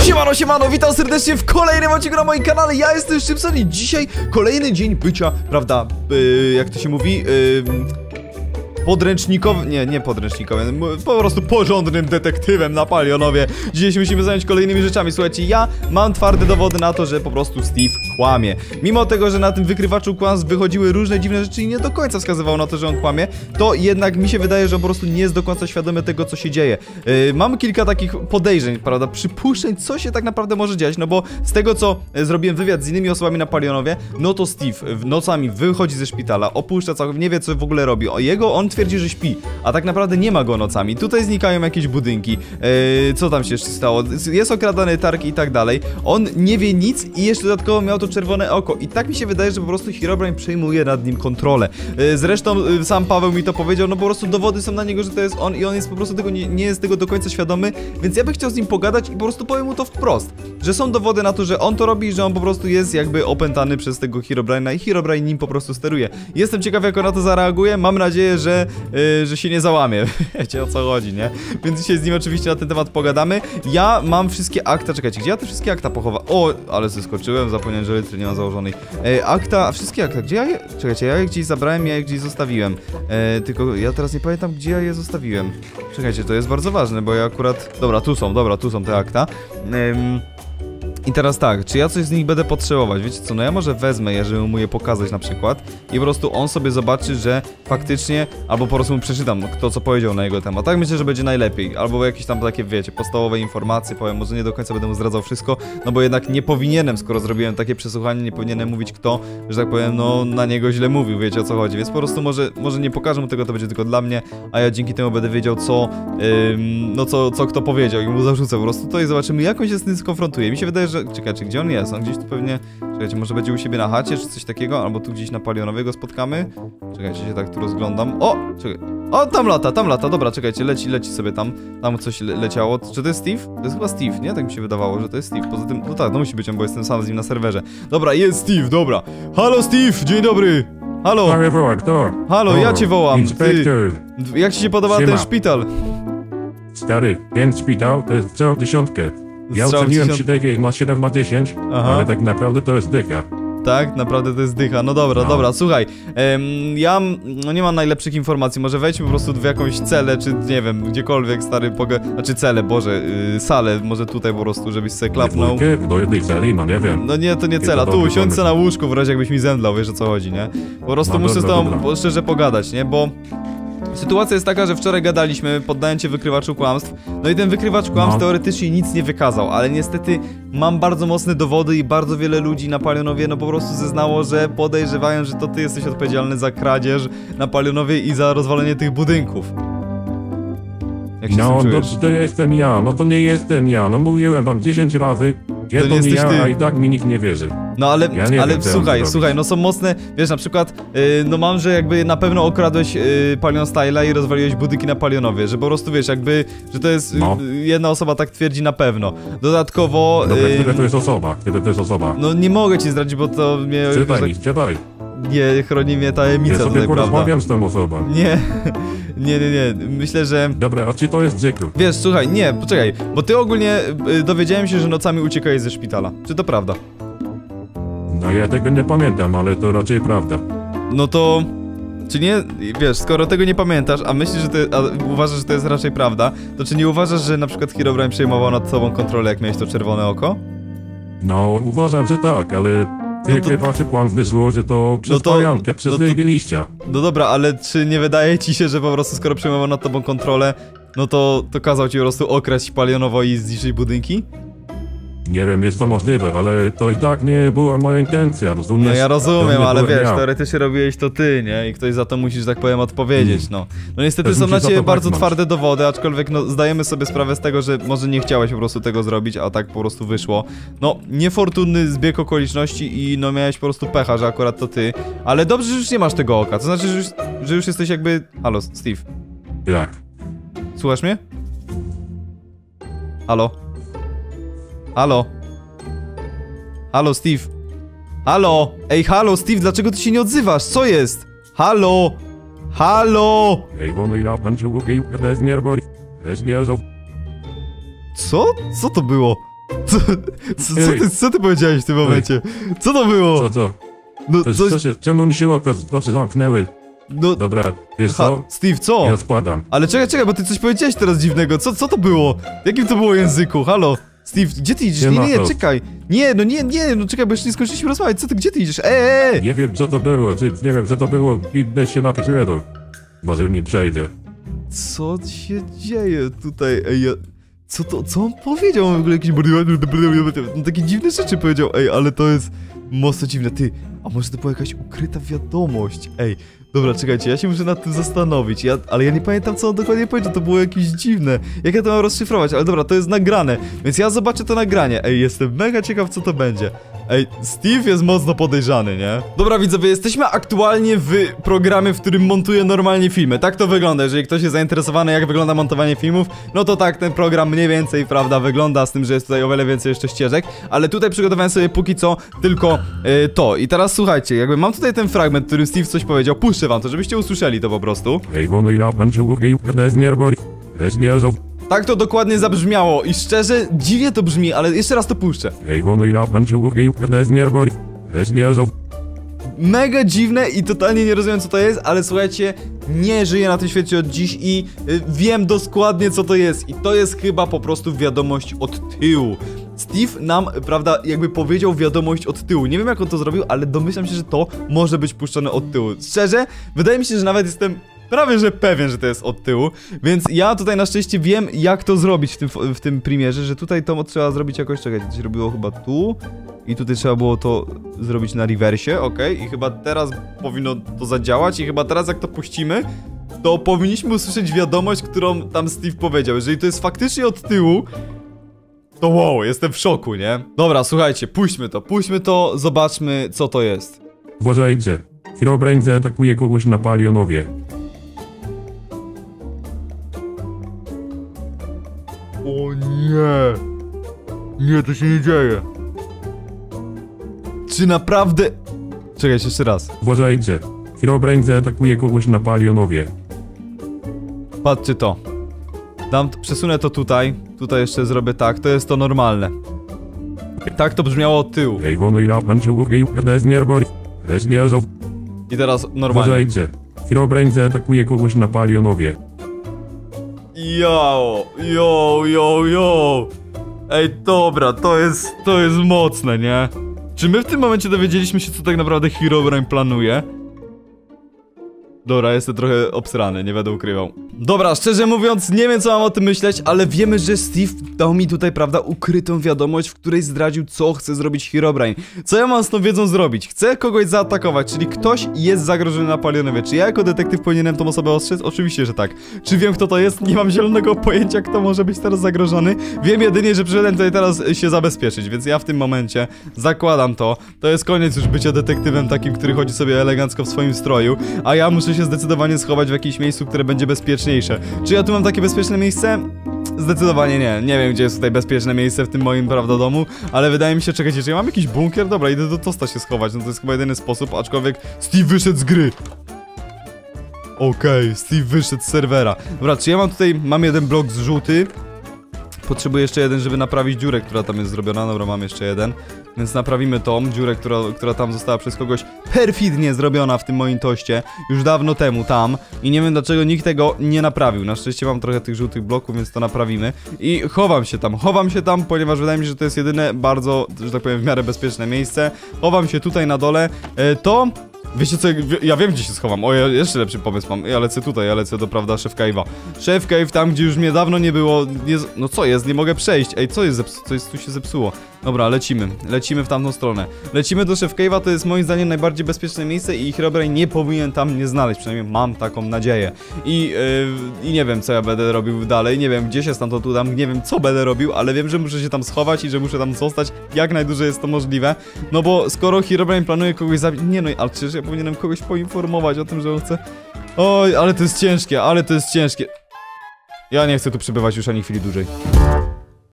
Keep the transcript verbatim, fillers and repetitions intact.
Siemano, siemano, witam serdecznie w kolejnym odcinku na moim kanale. Ja jestem Szczypson i dzisiaj kolejny dzień bycia, prawda, yy, jak to się mówi, yy, podręcznikowym, nie, nie podręcznikowym, po prostu porządnym detektywem na Palionowie. Dzisiaj się musimy zająć kolejnymi rzeczami. Słuchajcie, ja mam twarde dowody na to, że po prostu Steve kłamie. Mimo tego, że na tym wykrywaczu kłamstw wychodziły różne dziwne rzeczy i nie do końca wskazywał na to, że on kłamie, to jednak mi się wydaje, że on po prostu nie jest do końca świadomy tego, co się dzieje. Yy, mam kilka takich podejrzeń, prawda, przypuszczeń, co się tak naprawdę może dziać, no bo z tego, co zrobiłem wywiad z innymi osobami na Palionowie, no to Steve nocami wychodzi ze szpitala, opuszcza całkiem, nie wie, co w ogóle robi. O jego, on twierdzi, że śpi, a tak naprawdę nie ma go nocami. Tutaj znikają jakieś budynki. Yy, co tam się jeszcze stało? Jest okradany targ i tak dalej. On nie wie nic i jeszcze dodatkowo miał to czerwone oko. I tak mi się wydaje, że po prostu Herobrine przejmuje nad nim kontrolę. Yy, zresztą yy, sam Paweł mi to powiedział, no po prostu dowody są na niego, że to jest on i on jest po prostu tego, nie, nie jest tego do końca świadomy, więc ja bym chciał z nim pogadać i po prostu powiem mu to wprost, że są dowody na to, że on to robi, że on po prostu jest jakby opętany przez tego Herobrine'a i Herobrine nim po prostu steruje. Jestem ciekaw, jak on na to zareaguje. Mam nadzieję, że Yy, że się nie załamie. Wiecie, o co chodzi, nie? Więc dzisiaj z nim oczywiście na ten temat pogadamy. Ja mam wszystkie akta, czekajcie, gdzie ja te wszystkie akta pochowam? O, ale zeskoczyłem, zapomniałem, że litry nie mam założonej. E, akta, wszystkie akta, gdzie ja je... Czekajcie, ja je gdzieś zabrałem, ja je gdzieś zostawiłem. E, tylko ja teraz nie pamiętam, gdzie ja je zostawiłem. Czekajcie, to jest bardzo ważne, bo ja akurat... Dobra, tu są, dobra, tu są te akta. Ehm... I teraz tak, czy ja coś z nich będę potrzebować? Wiecie co, no ja może wezmę je, żeby mu je pokazać na przykład i po prostu on sobie zobaczy, że faktycznie, albo po prostu mu przeczytam to, co powiedział na jego temat. Tak myślę, że będzie najlepiej, albo jakieś tam takie, wiecie, podstawowe informacje, powiem, może nie do końca będę mu zdradzał wszystko, no bo jednak nie powinienem, skoro zrobiłem takie przesłuchanie, nie powinienem mówić kto, że tak powiem, no na niego źle mówił, wiecie o co chodzi, więc po prostu może, może nie pokażę mu tego, to będzie tylko dla mnie, a ja dzięki temu będę wiedział, co, ym, no co, co kto powiedział i mu zarzucę po prostu to i zobaczymy, jak on się z tym skonfrontuje. Mi się wydaje, że czekajcie, gdzie on jest? On gdzieś tu pewnie... Czekajcie, może będzie u siebie na chacie, czy coś takiego? Albo tu gdzieś na Palionowego spotkamy? Czekajcie, się tak tu rozglądam. O! Czekaj. O, tam lata, tam lata. Dobra, czekajcie, leci, leci sobie tam. Tam coś le leciało. Czy to jest Steve? To jest chyba Steve, nie? Tak mi się wydawało, że to jest Steve. Poza tym, no tak, no musi być on, bo jestem sam z nim na serwerze. Dobra, jest Steve, dobra. Halo, Steve! Dzień dobry! Halo! Halo, ja cię wołam. Ty... Jak ci się podoba ten szpital? Stary, ten szpital to jest całą dziesiątkę. Ja oceniłem się tego jak ma siedem na dziesięć, ale tak naprawdę to jest dycha. Tak? Naprawdę to jest dycha. No dobra, no. dobra, słuchaj. Em, ja no nie mam najlepszych informacji. Może wejdźmy po prostu w jakąś celę, czy nie wiem, gdziekolwiek, stary, poga... Znaczy celę, Boże, yy, salę, może tutaj po prostu, żebyś sobie klapnął. Do jednej celi, no nie wiem. No nie, to nie cela. Tu usiądź na łóżku, w razie jakbyś mi zemdlał, wiesz o co chodzi, nie? Po prostu no, muszę dobra, z tobą dobra. szczerze pogadać, nie? Bo... Sytuacja jest taka, że wczoraj gadaliśmy, poddając się wykrywaczu kłamstw. No i ten wykrywacz kłamstw no. teoretycznie nic nie wykazał, ale niestety mam bardzo mocne dowody i bardzo wiele ludzi na Palionowie no po prostu zeznało, że podejrzewają, że to ty jesteś odpowiedzialny za kradzież na Palionowie i za rozwalenie tych budynków. Jak się no, no to, to jestem ja, no to nie jestem ja, no mówiłem wam dziesięć razy. Ja to, to nie ja, ty. A i tak mi nikt nie wierzy. No ale, ja ale wiem, słuchaj, słuchaj, no są mocne, wiesz, na przykład, yy, no mam, że jakby na pewno okradłeś yy, Palion Style'a i rozwaliłeś budynki na Palionowie, że po prostu wiesz, jakby, że to jest, no. yy, jedna osoba tak twierdzi na pewno. Dodatkowo... Dobra, yy, kiedy to jest osoba, kiedy to jest osoba? No nie mogę ci zdradzić, bo to mnie... Czytaj tak, mi, czytaj. Nie, chroni mnie tajemnica ja sobie tutaj, prawda? porozmawiam z tą osobą. Nie, nie, nie, nie, myślę, że... Dobra, a czy to jest Dzieku? Wiesz, słuchaj, nie, poczekaj, bo ty ogólnie yy, dowiedziałem się, że nocami uciekałeś ze szpitala. Czy to prawda? No ja tego nie pamiętam, ale to raczej prawda. No to... Czy nie, wiesz, skoro tego nie pamiętasz, a myślisz, że ty, a uważasz, że to jest raczej prawda, to czy nie uważasz, że na przykład Herobrine przejmował nad tobą kontrolę, jak miałeś to czerwone oko? No, uważam, że tak, ale... Tylko no wasze plan wyszło, że to przez no to, pająkę, przez no to, liścia. No dobra, ale czy nie wydaje ci się, że po prostu skoro przejmował nad tobą kontrolę, no to, to kazał ci po prostu okraść Palionowo i zniszczyć budynki? Nie wiem, jest to możliwe, ale to i tak nie była moja intencja, rozumiesz? No ja rozumiem, ale wiesz, ja. teoretycznie robiłeś to ty, nie? I ktoś za to musi, że tak powiem, odpowiedzieć, no. No niestety są na ciebie bardzo twarde dowody, aczkolwiek no zdajemy sobie sprawę z tego, że może nie chciałeś po prostu tego zrobić, a tak po prostu wyszło. No, niefortunny zbieg okoliczności i no miałeś po prostu pecha, że akurat to ty. Ale dobrze, że już nie masz tego oka, to znaczy, że już, że już jesteś jakby... Halo, Steve. Jak? Słuchasz mnie? Halo? Halo? Halo, Steve? Halo? Ej, halo, Steve, dlaczego ty się nie odzywasz? Co jest? Halo? Halo? Co? Co to było? Co, co, co, ty, co ty powiedziałeś w tym momencie? Co to było? Co to? No, To, coś... to się, czemu mi się oko proszę zamknęły? No, Dobra, wiesz ha, co? Steve, co? Ja odkładam. Ale czekaj, czekaj, bo ty coś powiedziałeś teraz dziwnego. Co, co to było? W jakim to było języku? Halo? Steve, gdzie ty idziesz? Nie Nie, ma nie, nie, to. czekaj. Nie, no nie, nie, no czekaj, bo jeszcze nie skończyliśmy rozmawiać. Co ty, gdzie ty idziesz? Eee! Ej! Nie wiem co to było, ty, nie wiem co to było, idę się na przyrodę. Może nie przejdę. Co się dzieje tutaj? Ej, ja... Co to, co on powiedział? On w ogóle jakieś... No, takie dziwne rzeczy powiedział. Ej, ale to jest mocno dziwne. Ty, a może to była jakaś ukryta wiadomość? Ej, dobra, czekajcie, ja się muszę nad tym zastanowić. Ja, ale ja nie pamiętam, co on dokładnie powiedział. To było jakieś dziwne. Jak ja to mam rozszyfrować? Ale dobra, to jest nagrane. Więc ja zobaczę to nagranie. Ej, jestem mega ciekaw, co to będzie. Ej, Steve jest mocno podejrzany, nie? Dobra, widzowie, jesteśmy aktualnie w programie, w którym montuję normalnie filmy. Tak to wygląda, jeżeli ktoś jest zainteresowany, jak wygląda montowanie filmów, no to tak, ten program mniej więcej, prawda, wygląda, z tym, że jest tutaj o wiele więcej jeszcze ścieżek, ale tutaj przygotowałem sobie póki co tylko yy, to. I teraz słuchajcie, jakby mam tutaj ten fragment, w którym Steve coś powiedział, puszczę wam to, żebyście usłyszeli to po prostu. Ej, bo no ja będę mówił, że jest nierbor, jest nierzą. Tak to dokładnie zabrzmiało i szczerze, dziwnie to brzmi, ale jeszcze raz to puszczę. Ej, bo no ja będę mówił, że jest nierbor, jest nierzą. Mega dziwne i totalnie nie rozumiem, co to jest, ale słuchajcie, nie żyję na tym świecie od dziś i y, wiem dokładnie, co to jest. I to jest chyba po prostu wiadomość od tyłu. Steve nam, prawda, jakby powiedział wiadomość od tyłu. Nie wiem, jak on to zrobił, ale domyślam się, że to może być puszczone od tyłu. Szczerze, wydaje mi się, że nawet jestem prawie że pewien, że to jest od tyłu, więc ja tutaj na szczęście wiem, jak to zrobić w tym, w tym premierze, że tutaj to trzeba zrobić jakoś, czekaj, to się robiło chyba tu i tutaj trzeba było to zrobić na rewersie, okej, i chyba teraz powinno to zadziałać i chyba teraz jak to puścimy, to powinniśmy usłyszeć wiadomość, którą tam Steve powiedział. Jeżeli to jest faktycznie od tyłu, to wow, jestem w szoku, nie? Dobra, słuchajcie, puśćmy to, puśćmy to, zobaczmy, co to jest. Uważajcie, Herobrine zaatakuje kogoś na Palionowie. O nie! Nie, to się nie dzieje. Czy naprawdę... Czekaj, jeszcze raz. Uważajcie, Herobrine zaatakuje kogoś na Palionowie. Patrzcie to. Dam, przesunę to tutaj. Tutaj jeszcze zrobię tak. To jest to normalne. Tak to brzmiało od tyłu. Ej, bo no ja będę mówił, że jest nierbor, jest nierzą. I teraz normalnie. Uważajcie, Herobrine zaatakuje kogoś na Palionowie. Yo, yo, yo, yo. Ej, dobra, to jest, to jest mocne, nie? Czy my w tym momencie dowiedzieliśmy się, co tak naprawdę Herobrine planuje? Dobra, jestem trochę obsrany, nie będę ukrywał. Dobra, szczerze mówiąc, nie wiem co mam o tym myśleć, ale wiemy, że Steve dał mi tutaj, prawda, ukrytą wiadomość, w której zdradził, co chce zrobić Herobrine. Co ja mam z tą wiedzą zrobić? Chcę kogoś zaatakować, czyli ktoś jest zagrożony na Palionowie. Czy ja jako detektyw powinienem tą osobę ostrzec? Oczywiście, że tak. Czy wiem, kto to jest? Nie mam zielonego pojęcia, kto może być teraz zagrożony. Wiem jedynie, że przyszedłem tutaj teraz się zabezpieczyć, więc ja w tym momencie zakładam to. To jest koniec już bycia detektywem takim, który chodzi sobie elegancko w swoim stroju, a ja muszę się zdecydowanie schować w jakimś miejscu, które będzie bezpieczniejsze. Czy ja tu mam takie bezpieczne miejsce? Zdecydowanie nie. Nie wiem, gdzie jest tutaj bezpieczne miejsce w tym moim, prawda, domu, ale wydaje mi się, czekajcie, czy ja mam jakiś bunkier? Dobra, idę do tosta się schować, no to jest chyba jedyny sposób, aczkolwiek Steve wyszedł z gry. Okej, okay, Steve wyszedł z serwera. Dobra, czy ja mam tutaj, mam jeden blok zrzuty. Potrzebuję jeszcze jeden, żeby naprawić dziurę, która tam jest zrobiona. Dobra, mam jeszcze jeden. Więc naprawimy tą dziurę, która, która tam została przez kogoś perfidnie zrobiona w tym moim toście. Już dawno temu tam. I nie wiem, dlaczego nikt tego nie naprawił. Na szczęście mam trochę tych żółtych bloków, więc to naprawimy. I chowam się tam, chowam się tam, ponieważ wydaje mi się, że to jest jedyne bardzo, że tak powiem, w miarę bezpieczne miejsce. Chowam się tutaj na dole. E, to... Wiecie co, ja wiem, gdzie się schowam. O, ja jeszcze lepszy pomysł mam. Ja lecę tutaj, ja lecę do, prawda, Chef Cave'a. Chef Cave, tam gdzie już mnie dawno nie było. Nie, no co jest, nie mogę przejść. Ej, co jest zepsu, co jest, tu się zepsuło. Dobra, lecimy, lecimy w tamtą stronę. Lecimy do Chef Cave'a, to jest moim zdaniem najbardziej bezpieczne miejsce i Herobrine nie powinien tam mnie znaleźć. Przynajmniej mam taką nadzieję. I, yy, i nie wiem, co ja będę robił dalej. Nie wiem, gdzie się stamtąd udam, nie wiem, co będę robił, ale wiem, że muszę się tam schować i że muszę tam zostać jak najdłużej jest to możliwe. No bo skoro Herobrine planuje kogoś zabić... Nie no, ale przecież ja powinienem kogoś poinformować o tym, że on chce... Oj, ale to jest ciężkie, ale to jest ciężkie. Ja nie chcę tu przebywać już ani chwili dłużej.